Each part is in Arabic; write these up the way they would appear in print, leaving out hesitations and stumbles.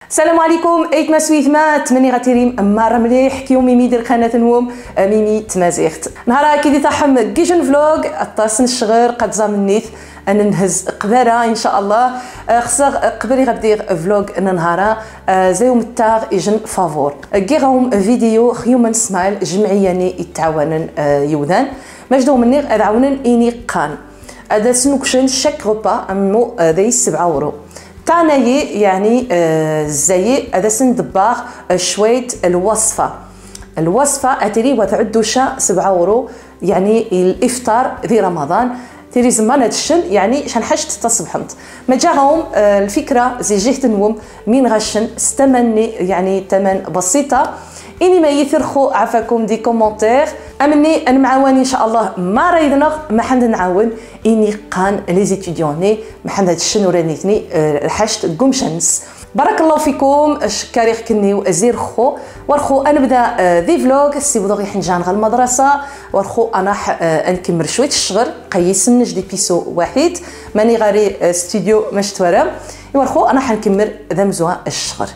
السلام عليكم ايتما سويثمات مني غاتيريم مره مليح كيومي ميدير قناه نوم ميمي تمازيغت نهار كي طاحم كيجن فلوغ الطاسن الشغير قد زامنيت انا نهز قبره ان شاء الله خصغ قبري غدير فلوغ نهارا زيوم التاغ يجن فافور كيغاهم فيديو خيومن سمايل جمعياني يتعاونن يودان ماجدو مني ادعونن اني قان هذا سنوكشن شاك غوبا امو ذي 7 اورو تاناي يعني زي هذا سندباغ شويه الوصفه اتري وتعدوشا 7 اورو يعني الافطار في رمضان تيري زمان هاد الشن يعني شنحشت تصبحمت ما جاهم الفكره زي جهه نوم من غشن استمني يعني ثمن بسيطه اني ما يثرخوا عفاكم دي كومونتير امني انا معاوني ان شاء الله ما رايدنا ما حند نعاون اني قان لي زيتيديوني ما حند هاد الشن ورانيتني حشت قمشنس بارك الله فيكم الشكاريخ كني وازير خو ورخو انا بدا ذي فلوغ سي بوضو غي حنجان غا المدرسه ورخو انا نكمل شويه الشغل قيسنج دي بيسو واحد ماني غاري استوديو مشتوره ورخو انا حنكمل ذا مزوها الشغل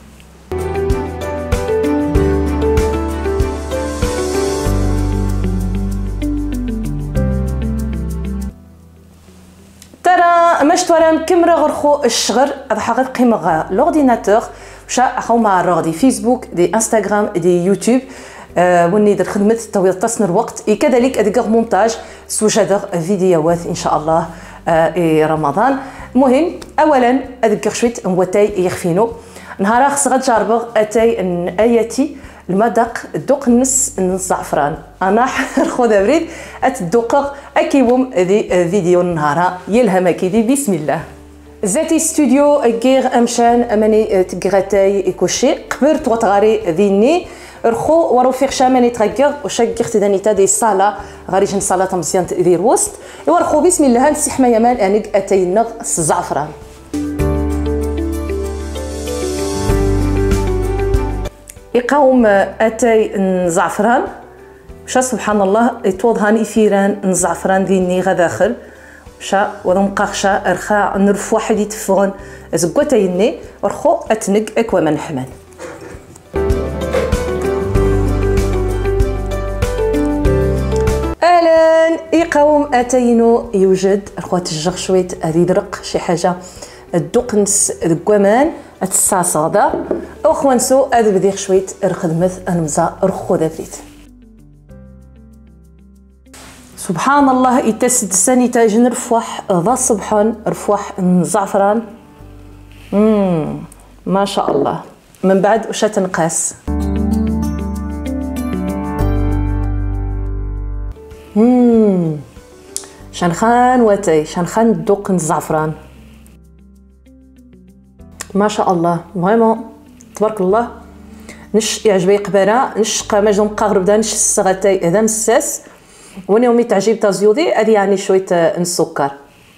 مشتوره مكمره غرخو الشغل اضحى غير قيمه لورديناتور وشا اخو مع الرغدي فيسبوك دي انستغرام دي يوتيوب وني در خدمه تويض تصنر الوقت كذلك ادقر مونتاج سوجادر فيديوهات ان شاء الله رمضان المهم اولا ادقر شويه موتاي يخفينو نهار خص غتجربغ اتاي اياتي المذاق الدوق نص الزعفران انا خذ بريد اتدوق اكيوم دي فيديو النهار يلهم كيدي بسم الله زاتي استوديو غير امشان اماني تكغاتاي يكوشي قبر تغاري ذيني رخو ورو فيغ شاماني تغير وشاك اختدانيتا دي صاله غاري جن صاله مزيان دير وسط ورخو بسم الله نسحما يمان انك اتاينغ الزعفران يقاوم اتاي زعفران شا سبحان الله يتوض هاني فيران زعفران ديني غداخل شا وضمقاخشا رخا نرف واحد يتفغن زكوتايني ورخو اتنق اكوا من حمان اهلا يقاوم اتاينو يوجد رخو تجغ شويه هذه درق شي حاجه الدقنس الكوامان الصاصاده اخوانسو هذا بديخ شويه رخدمث انمزا رخو دافريت سبحان الله يتسد ساني تاجن رفوح ذا صبحان رفوح زعفران ما شاء الله من بعد وش تنقاس شنخان واتاي شنخان الدوق الزعفران ما شاء الله فريمون تبارك الله نش يعجبني قباره نش قماج مقاغرب دا نش الصغاتاي هذا مساس وانا يومي تعجب تاع زيودي هذه يعني شويه السكر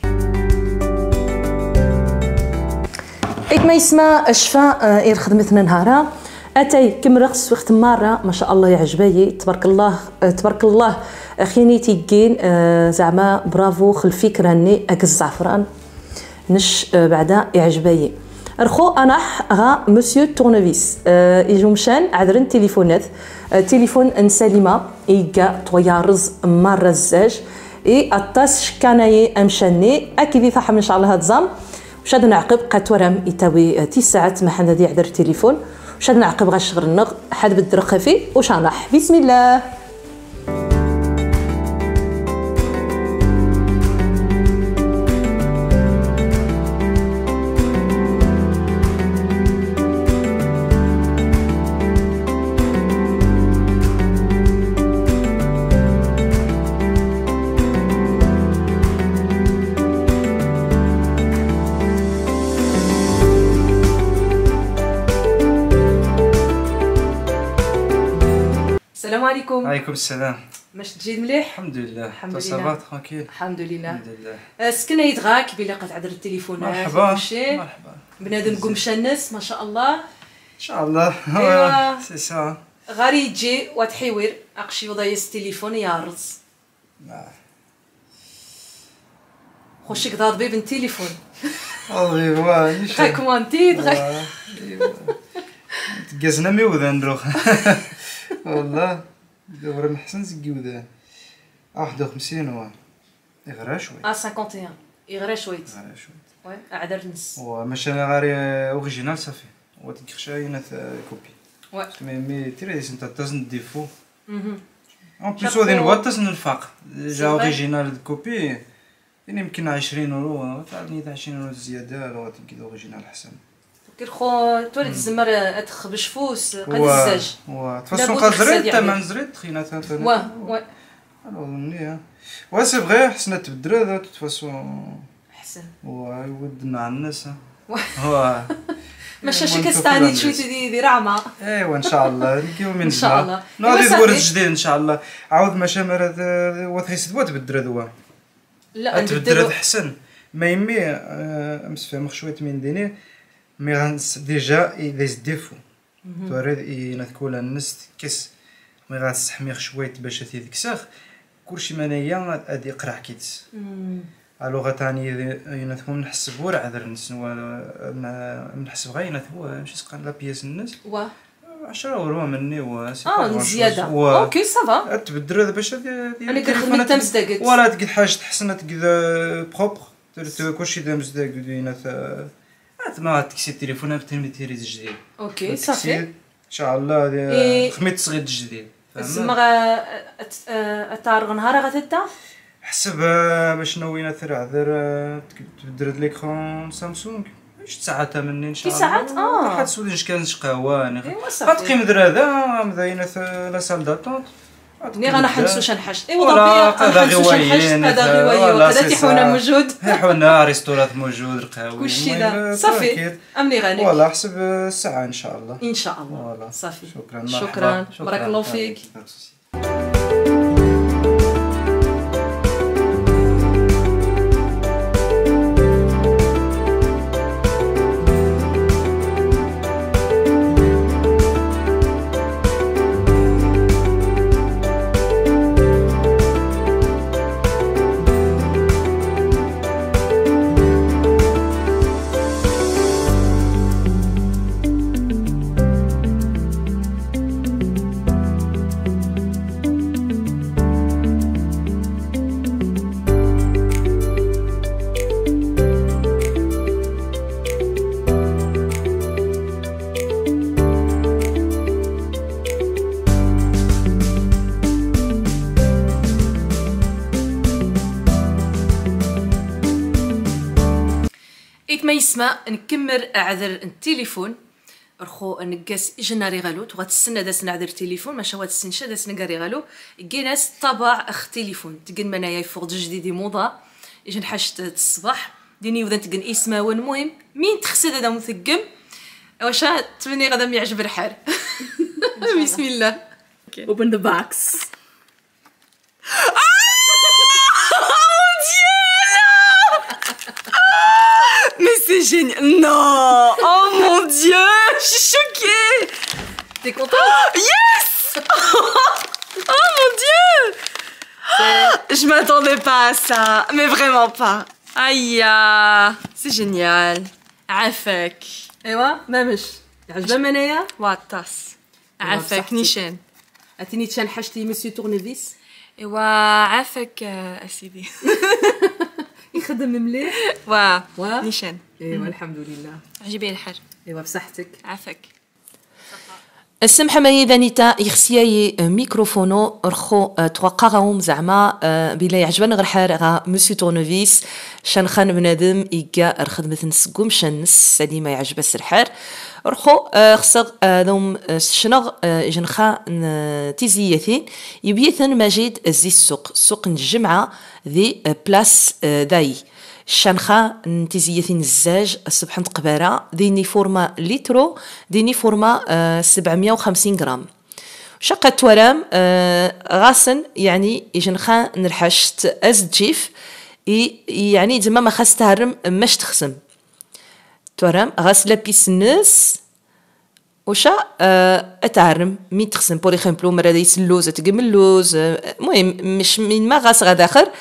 ما يسمى الشفاء خدمتنا نهارا اتاي كم رخص وقت مره ما شاء الله يعجبني تبارك الله تبارك الله اخيني تيجين زعما برافو خلفيك راني اك الزعفران نش بعدا يعجبني رخو انا غا مسيو تورنفيس يجو مشان عذرن تليفونات تليفون سليمه ايكا طيارز مره الزاج اي اطاس شكاناي امشاني اكيد صح ان شاء الله هاد زام شاد نعقب قاتورم يتاوي 9 ساعات ما حنا دي عذر التليفون شاد نعقب غا شغل النغ حد بالدرخه فيه وشانح بسم الله السلام عليكم. وعليكم السلام. باش تجي مليح؟ الحمد لله. الحمد لله. صافا ترانكيل. الحمد لله. الحمد لله. سكننا يدغاك بلا قتعدر التليفونات. مرحبا. مرحبا. بنادم قمشنس ما شاء الله. ان شاء الله. ايوا سي سا. غاري يجي وتحيور اقشي وضيس التليفون يارز. خوشك ضاد بيب التليفون ايوا نيشان كومونتي تقاسنا ميوذان دروك والله دور محسن زكيوذان 51 هو يغرى شوي 51 يغرى شويت وي اعذر نص وماشي انا غاري اوريجينال صافي هو تكخشاينا كوبي وي مي تري سنت تازن ديفو اون بليس هذه الوقت تازن الفاق جا اوريجينال كوبي يعني يمكن 20 يورو تعطيني 20 يورو زياده لو تلقى اوريجينال احسن كيرخو تولي الزمر اتخبش فوس قد الزاج وا تفاصون قادرين تما نزريت خينا تاع وا اظني وا سي فغي حسنا تبدل هذا تفاصون احسن وا يودنا على الناس وا ماشي كستاني شويه دي رعمه ايوا ان شاء الله نلقاو من ان شاء الله ناضي دور جديد ان شاء الله عاود ما شامر هذا وثيس دوا تبدل هذا لا تبدل احسن ما يمي امس فهم شويه من ديني مي غانس ديجا لي ديفو توريد نذكول الناس كيس مي غاسحمي شويه باش هذيك ساخ كلشي منايا ادي قرع كيتس الوغ ثاني ينثون نحسب ورا عذر الناس نحسب غير نثو ماشي سقان لا بياس الناس 10 يورو مني و زياده اوكي صافا تبدل هذا باش انا كنخدم حتى مزداقت ولا تقد حاجه تحسن تقد بروبر كلشي دا مزداق ينث ما تكسي التليفون بتيري جديد اوكي صافي ان شاء الله خميت صغير جديد تسمى اتارغ نهار غتتا حسب باش نوينا ثر عذر تبدل ليكرون سامسونج واش ساعات مني ان شاء الله ساعات واحد سولج كان شقاواني غتقيم هذا مداينه لا سال داتونت ني غنحنسو شنحش ايوا ضربي هذا غوايين هذا غوايين هذا تيحونا موجود حونا ريستورات موجود رقاوي كلشي دا صافي امني غاني والله حسب الساعه ان شاء الله ان شاء الله صافي شكرا بارك الله فيك ما يسمع نكمل اعذر التليفون رخو نقاس جناري غالو تغتسنى داس نعذر التليفون ما شاوات السنشا داس نقاري غالو كيناس طبع اخ تليفون تقن منايا يفوق جديد موضه اجن حشت الصباح ديني وذا تقن اسمه والمهم مين تخسد هذا مثقم واش تمني غدا يعجب الحال بسم الله open the box Mais c'est génial. Non. Oh mon dieu, je suis choquée. T'es contente? Yes. Oh mon dieu. Je m'attendais pas à ça, mais vraiment pas. Aïe, c'est génial. عافاك. ايوا مامش عجبها منايا واطاس عافاك نيشان عطيني تشان حاجتي مسيو تورنيفيس ايوا عافاك اسيدي يخدم مليح وا نيشان ايوا الحمد لله عجبني الحال ايوا بصحتك عافاك السمحة ماني دانيتا يخسياي ميكروفونو رخو توقعهم زعما بلا يعجبني غير حارغا مسيو تورنوفيس شان خان بنادم إيكا الخدمة نسقوم شان نس سادي ما يعجب السرحار رخو خصغ دوم شنغ جنخا تيزيثين يبيثن مجيد زي السوق الجمعة ذي بلاس داي الشنخة نتيزيثين الزاج الصبح نتقبارة ديني فورما لترو ديني فورما 750 غرام شقة تورام غاسن يعني يجنخا نرحشت أزجيف يعني زعما ما خاص تهرم ماش تخسم تورام غاس لابيس الناس وشا اتعرم مين تخسم بور اكزومبل مرة دايس اللوز تقم اللوز المهم مش من ما غاس غاداخر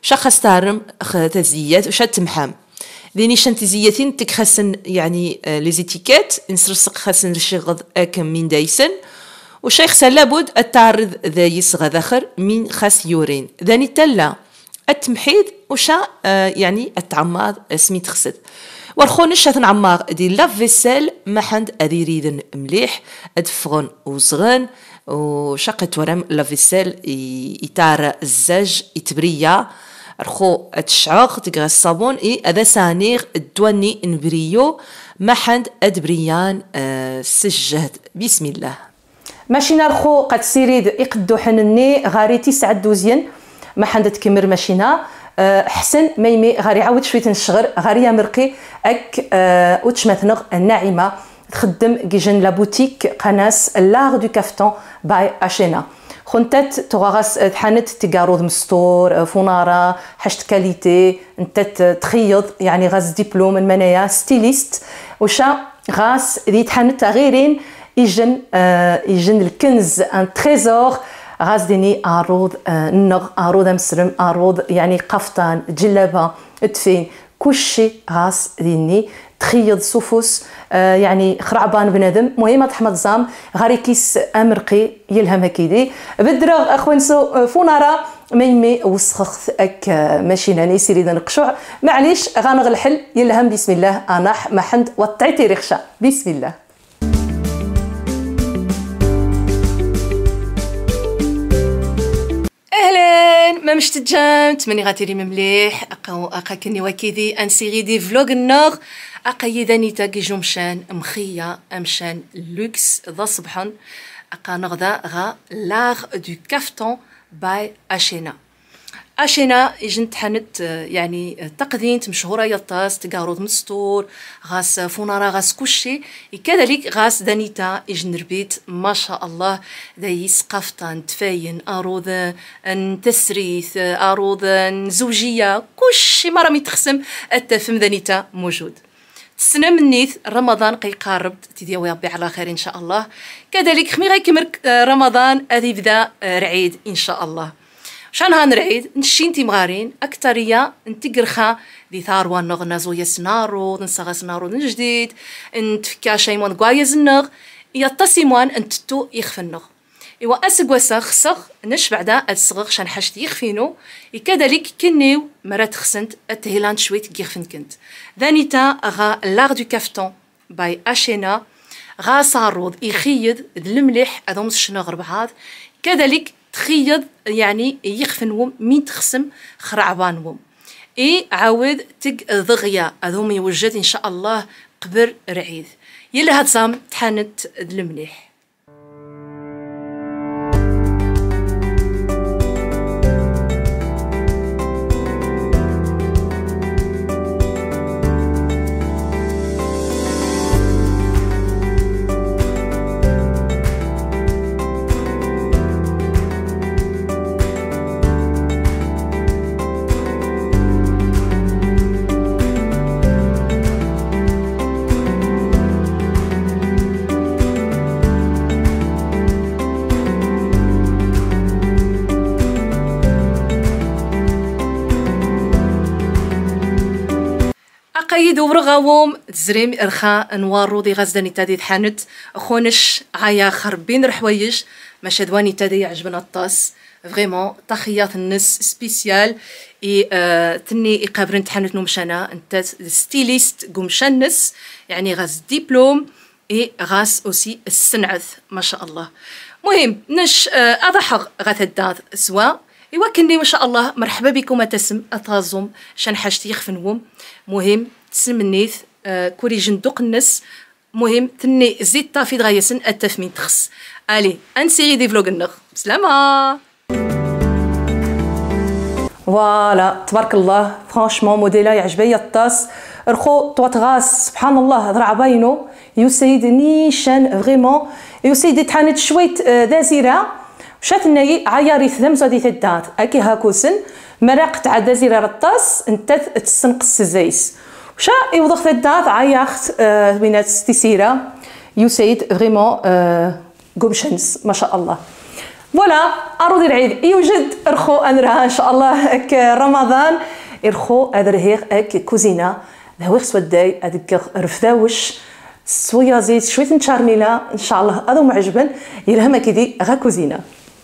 شا خاص تهرم تزيات وشا تمحام ديني شان تزياتين تك خاصن يعني لي زيتيكيت نسرسق خاصن الشغل اكم من دايسن وشا خاص لابد التعرض ذا يصغى ذاخر من خاص يورين ذاني تلا التمحيض وشا يعني التعماض سميت خسد ورخونش تنعمر دي لافيسيل ما حد ادي يريدن مليح ادفغن وصغن وشقت ورم لافيسيل يتار الزاج يتبريا رخو تشعق تقرا الصابون هذا سانيغ الدواني نبريو ما حد ادبريان سجهد بسم الله ماشينا رخو قد سيريد يقدو حنني غاري 9 دوزين ما حد تكمر ماشينا حسن ميمي غاري عاود شويه نشغر غاري مرقي اك وتشمثنغ الناعمه تخدم كيجن لا بوتيك قناس لاغ دو كافتون باي اشينا خنتات تغاس تحنت تقاروض مستور فونارا حشت كاليتي انت تخيض يعني غاز دبلوم المنايا ستيليست وشا غاس ذي تحنت غيرين يجن الكنز ان تريزور غاز ديني عروض النغ عروض مسرم عروض يعني قفطان جلابه تفين كلشي غاس ديني تخيض سفوس يعني خرعبان بنادم مهمة تحمد زام غاري كيس امرقي يلهم هكيدي بدرغ اخوانسو فونارا ميمي وسخخ اك ماشينا نيسيري نقشوع معليش غانغ الحل يلهم بسم الله اناح محند وطعيتي رخشة بسم الله اهلا ما مش تجمت ماني غاتيري ممليح اقا كني وكيدي ان سيري دي فلوغ النوغ اقيداني تاكي جمشان مخيا امشان لوكس ذا صبحا اقا نغدا غا لاغ دو كافتون باي اشينا اشينا يجن تحنت يعني تقدينت مشهوره يطاس تقارود مستور غاس فونارا غاس كلشي كذلك غاس دانيتا يجن ربيت ما شاء الله دايس قفطان تفاين اروض تسريث اروض زوجيه كلشي ما رامي تخسم التفم دانيتا موجود السنه منيث رمضان قيقارب تديوي ربي على خير ان شاء الله كذلك خمي غيكمر رمضان غادي يبدا رعيد ان شاء الله شان هنرعيد نشين تيمغارين أكترية نتقرخا دي ثاروا نغ نزو يسنارو نسغس نارو نجديد نتفكا شيمون قوايز النغ يتصيموان انتتو يخفى النغ إوا أسق وسخ سخ نش بعدا أتسغغ شان حشت يخفينو كذلك كنيو مرات خسنت التهيلان شويت يخفن كنت ذانيتا غا لاغ دو كافتون باي أشينا غا صاروض يخيض الملح أذوم الشنغر بعض كذلك تخيض يعني يخفنوم مين تخسم خرعبانوم عاود تق ضغيا هذوم يوجد ان شاء الله قبر رعيد يلا هاد صام تحانت المليح قيد ورغاوم تزريم إرخاء نوارو دي غزداني تادي تحانت خونش عايا خربين رحويج ماشا دواني تادي يعجبنا الطاس فريمون تخيات الناس سبيسيال تني يقابرن تحانت نومشانا انت ستيليست قمشانس يعني غاز ديبلوم غاز اوسي السنعث ما شاء الله مهم نش اضحق غاث الداث سوا إوا كني ما شاء الله مرحبا بكم تسم أتازم شان حاجتي يخفنوم مهم تسم النيث كوري جندوق الناس مهم تني زيد طافي دغايسن التفمين تخص الي انسيري دي فلوغ النغ بسلامة فوالا تبارك الله فرانشمون موديلا يعجبني الطاس رخو تواتغاس سبحان الله ضرع باينو يسيد نيشان فريمون يسيد تحانت شويت دازيره شات الناي عياري ثم زادي تدات اكي هاكوسن مرق تاع دازيره رطاس انت تسنقص الزيس وشا يوضخ تدات عياخت بينات ستيسيره يسيد فريمون قمشنس ما شاء الله فوالا أرودي العيد يوجد رخو أنرها إن شاء الله أك رمضان إرخو أدرهيغ أك كوزينة ذهويغ سوداي أدك رفداوش سويا زيت شوية نشارميلا إن شاء الله هذا معجبا يلهم كيدي غا كوزينة.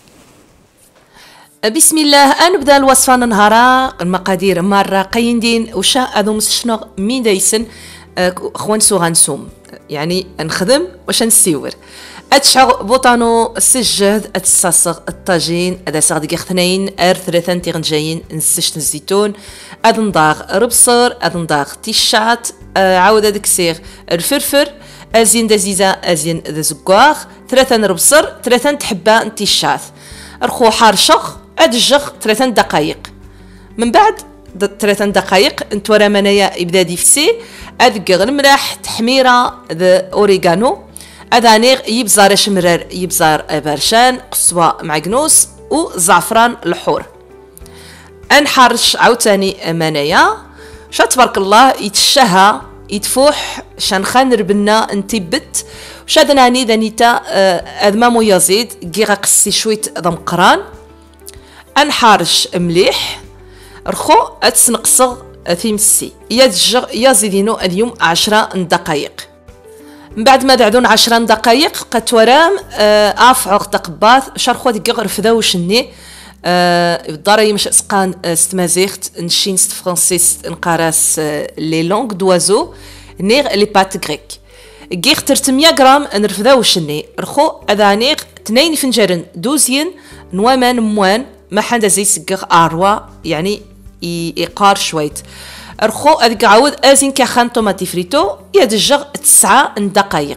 بسم الله نبدا الوصفه نهارا المقادير مره قيندين وشا هذو مسشنغ مين دايسن خوان سو غنسوم يعني نخدم واش نسيور اتشعر بوطانو السجاد اتساسغ الطاجين هذا ساغ دقيق 2 3 تيغنجايين نسشت الزيتون اد نضاغ ربصر اد نضاغ تيشات عاود هذاك سيغ الفرفر ازين دزيزه ازين دزكواغ 3 ربصر 3 حبه تيشات رخو حارشخ أدجغ 3 دقائق من بعد 3 دقائق نتورا منايا يبدا ديفسي أدقغ الملاح تحميرة ذا أوريغانو أدانيغ يبزار شمرار يبزار برشان قصوى معقنوس وزعفران الحور أنحرش عاوتاني منايا شا تبارك الله يتشهى يتفوح شان خان ربنا انتبت وشادناني دانيتا أدمامو يزيد جيغا قسي شويت ضمقران انحارش مليح رخو اتسنقصغ تيمسي يزيدينو اليوم 10 دقائق من بعد ما دعدون 10 دقائق قد ورام افعق تقباث شرخو ديك رفدا وشني الداري مش اسقان استمازيخت نشين ست فرانسيس نقراس لي لونغ دوازو نيغ لي بات غريك كيغ 300 غرام نرفدا وشني رخو اذانيغ 2 فنجان دوزين نوامان موان ما حدا زي سقغ اروا يعني يقار شويت رخو ادك عاود ازين كخان طوماطي فريتو يدجغ 9 دقائق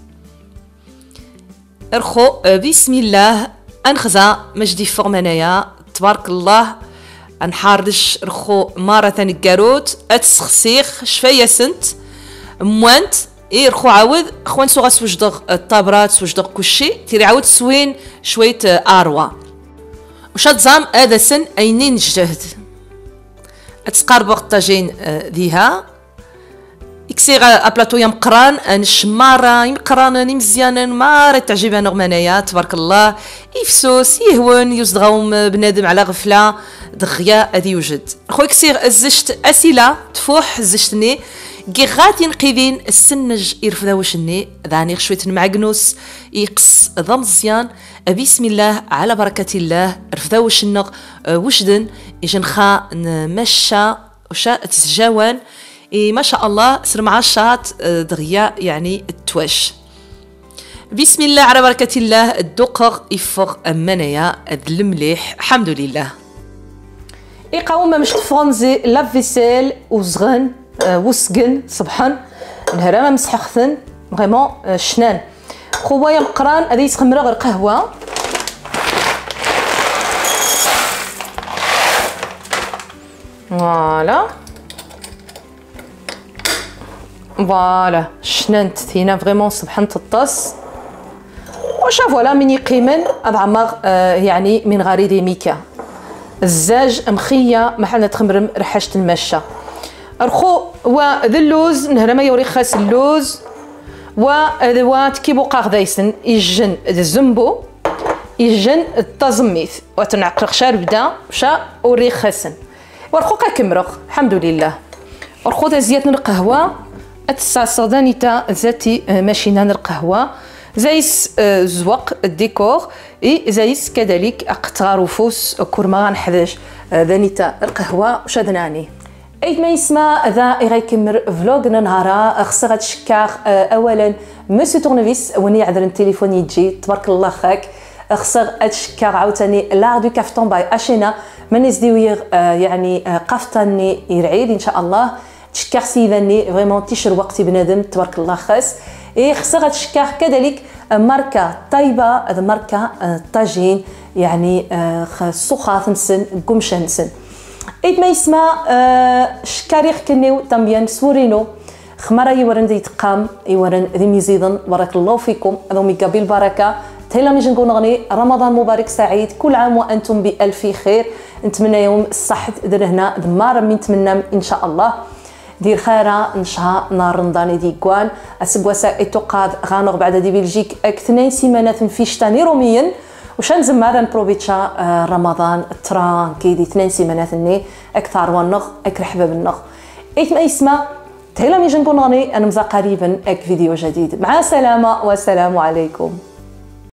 رخو بسم الله انخزا مجدي فورمانايا تبارك الله انحرش رخو مره الكاروت اتسخسيخ شفايه سنت موانت رخو عاود خوان سوغا سوجدغ الطابرات سوجدغ كلشي تيري عاود سوين شويه اروا وشاد زام هذا سن اينين جهد اتسقاربغ الطاجين ذيها اكسيغ ابلاطو يا مقران نشماره يمقران مزيان ما راه تعجب انا غمانايا تبارك الله يفسوس يهون يصدغوم بنادم على غفله دغيا هذه يوجد خو اكسيغ الزشت اسيله تفوح زشتني كي غاتي نقيدين السنج يرفدا وشني داني شويه معقنوس يقص ضم مزيان بسم الله على بركه الله رفدا وشنق وشدن يجنخا نمشى وشا تسجاوان ما شاء الله سر مع الشاط دغيا يعني التواش بسم الله على بركه الله الدقق يفغ منايا المليح الحمد لله يقاوم مش تفرنزي لافيسيل وزغن وسقن صبحا نهار ما مسحخثن فريمون شنان خويا مقران هذه يسخمر غير قهوه فوالا شنانت ثينا فريمون صبحا تطاس وشا فوالا من يقيمن ابعمر يعني من غريدي ميكا الزاج مخيه محل تخمرم رحاشه المشى رخو وذا اللوز نهار ما يوري خاص اللوز وذوات كيبو قاغدايسن يجن الزنبو يجن التزميث وتنعقرق شاربدا وشا وري خاسن ورخو كمرق الحمد لله ورخو ذا زيات القهوه اتساسدانيتا ذاتي ماشينا القهوه زيس زوق الديكور زيس كذلك اقطار وفوس كورما نحداش ذانيتا القهوه وشادناني ايد ما يسمع ذا يغيكمر فلوغنا نهارا خصها تشكار اولا مسيو تورنفيس وني عذر التليفون يجي تبارك الله خاك خصها تشكار عاوتاني لا دو كافتون باي اشينا من يزديوير يعني قفتاني يرعيد ان شاء الله تشكار سيداني فريمون تيشر وقتي بنادم تبارك الله خاص خصها تشكار كذلك ماركه طيبه هذا ماركه طاجين يعني سخاف نسن قمشه نسن ايد ما يسمع شكاريخ كنيو تامبيان سورينو خمارا يورن دي تقام يورن ذي ميزيدن بارك الله فيكم هذا ميكا بالبركه تيلا ميجي نقول نغني رمضان مبارك سعيد كل عام وانتم بالف خير نتمنى يوم الصحه در هنا دمار من نتمنى ان شاء الله دير خيرا ان شاء نار رمضان دي كوان اسبوسا اتقاد غانغ بعد دي بلجيك اك 2 سيمانات في شتاني روميا وشان زمارا بروبيتشا رمضان تران كيدي 2 سيمانات ني اكثر ونغ اكرحبه بالنغ ايت ما يسمى تهلا مي جنبون غني انا مزا قريبا اك فيديو جديد مع السلامه والسلام عليكم.